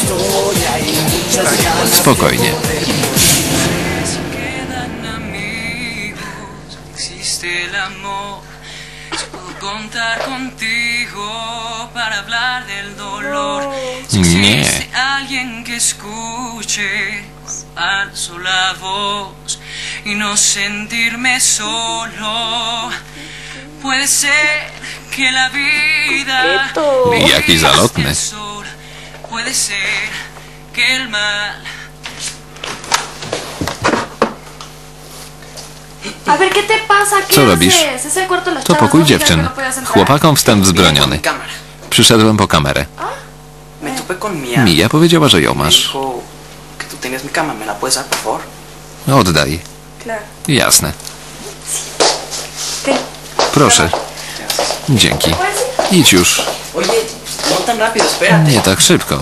Spokojnie. Nie. Jaki zalotny. Co robisz? To pokój dziewczyn. Chłopakom wstęp wzbroniony. Przyszedłem po kamerę. Mia powiedziała, że ją masz. Oddaj. Jasne. Proszę. Dzięki. Idź już. Nie tak szybko.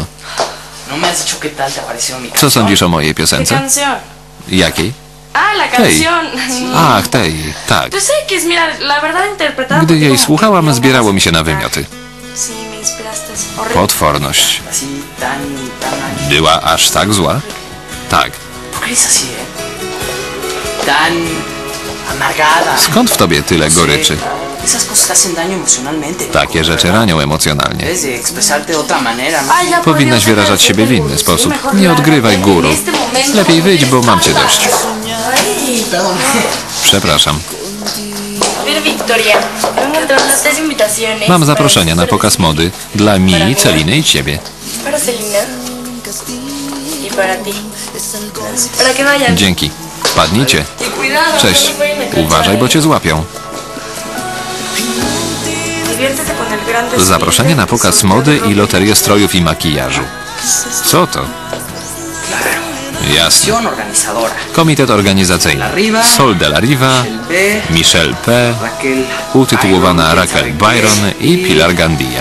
Co sądzisz o mojej piosence? Jakiej? Tej. Ach, tej, tak. Gdy jej słuchałam, zbierało mi się na wymioty. Potworność. Była aż tak zła? Tak. Skąd w tobie tyle goryczy? Takie rzeczy ranią emocjonalnie. Powinnaś wyrażać siebie w inny sposób. Nie odgrywaj guru. Lepiej wyjdź, bo mam cię dość. Przepraszam. Mam zaproszenie na pokaz mody dla Mii, Celiny i ciebie. Dzięki. Wpadnijcie. Cześć. Uważaj, bo cię złapią. Zaproszenie na pokaz mody i loterię strojów i makijażu. Co to? Jasne. Komitet organizacyjny. Sol de la Riva, Michelle P., utytułowana Raquel Byron i Pilar Gandia.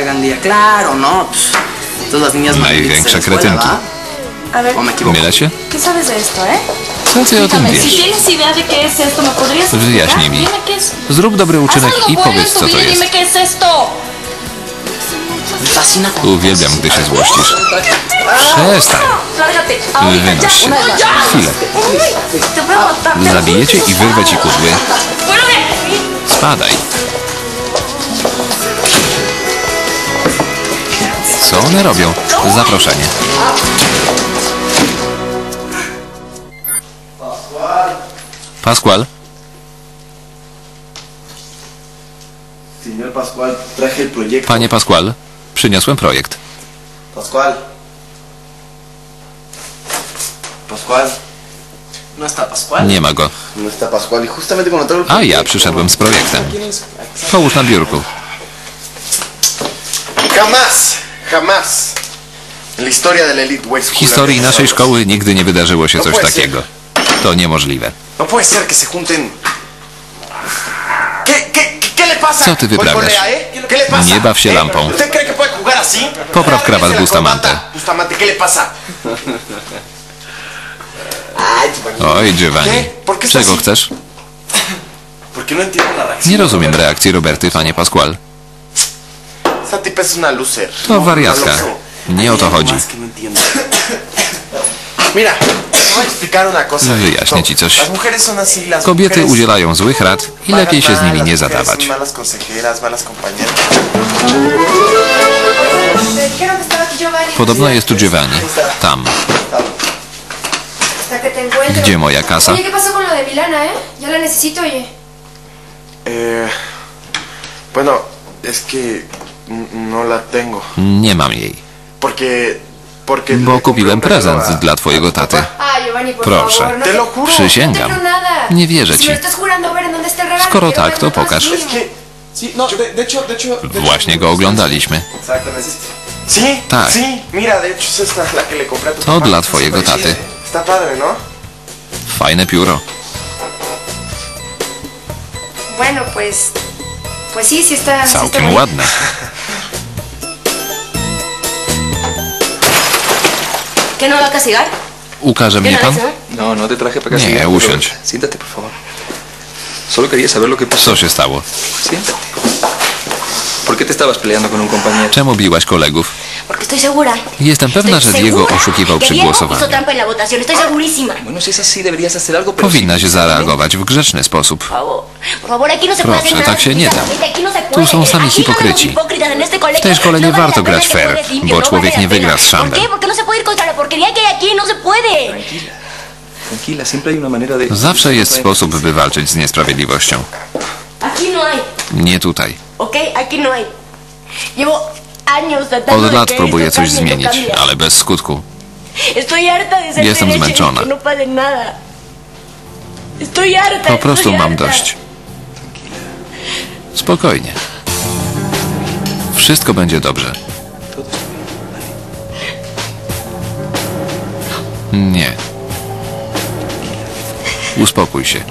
Największe kretynki. Mylę się? Co ty o tym wiesz? Wyjaśnij mi. Zrób dobry uczynek i powiedz, co to jest. Uwielbiam, gdy się złościsz. Przestań. Wynoś się. Chwilę. Zabiję cię i wyrwę ci kudły. Spadaj. Co one robią? Zaproszenie. Pascual. Panie Pascual, przyniosłem projekt. Pascual. Nie ma go. A ja przyszedłem z projektem. Połóż na biurku. W historii naszej szkoły nigdy nie wydarzyło się coś takiego. To niemożliwe. Co ty wyprawiasz? Nie baw się lampą. Popraw krawat Bustamante. Oj, Giovanni. Czego chcesz? Nie rozumiem reakcji Roberty, panie Pascual. To wariatka. Nie o to chodzi. Wyjaśnię ci coś. Kobiety udzielają złych rad i lepiej się z nimi nie zadawać. Podobno jest tu Giovanni. Tam. Gdzie moja kasa? Nie mam jej. Bo kupiłem prezent dla twojego taty. Proszę. Przysięgam. Nie wierzę ci. Skoro tak, to pokaż. Właśnie go oglądaliśmy. Tak. To dla twojego taty. Fajne pióro. Całkiem ładne. Ukaże mnie pan? Nie, usiądź. Co się stało? Czemu biłaś kolegów? Jestem pewna, że Diego oszukiwał przy głosowaniu. Powinnaś zareagować w grzeczny sposób. Proszę, tak się nie da. Tu są sami hipokryci. W tej szkole nie warto grać fair, bo człowiek nie wygra z szambem. Zawsze jest sposób, by walczyć z niesprawiedliwością. Nie tutaj. Od lat próbuję coś zmienić, ale bez skutku. Jestem zmęczona. Po prostu mam dość. Spokojnie. Wszystko będzie dobrze. Nie. Uspokój się.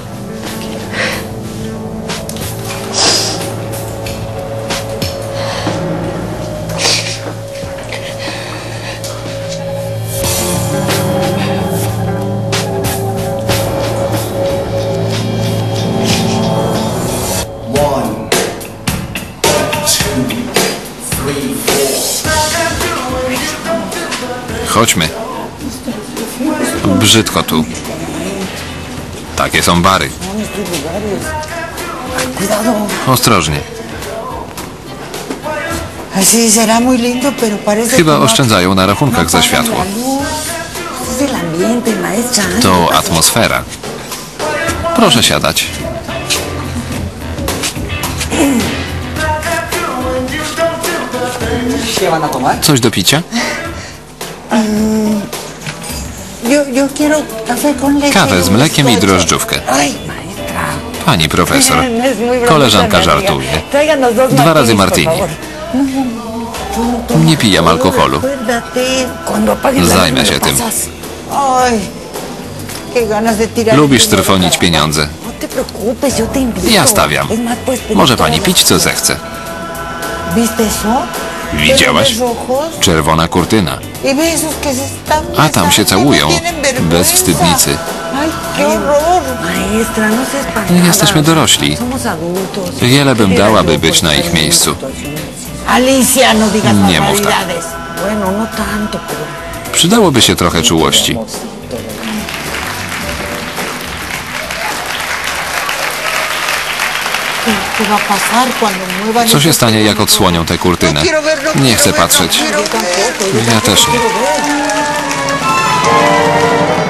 Chodźmy. Brzydko tu. Takie są bary. Ostrożnie. Chyba oszczędzają na rachunkach za światło. To atmosfera. Proszę siadać. Coś do picia? Kawę z mlekiem i drożdżówkę. Pani profesor, koleżanka żartuje. 2 razy martini. Nie pijam alkoholu. Zajmę się tym. Lubisz trwonić pieniądze. Ja stawiam. Może pani pić, co zechce. Widziałaś? Czerwona kurtyna. A tam się całują. Bez wstydnicy. Jesteśmy dorośli. Wiele bym dała, by być na ich miejscu. Nie mów tak. Przydałoby się trochę czułości. Co się stanie, jak odsłonią tę kurtynę? Nie chcę patrzeć. Ja też nie.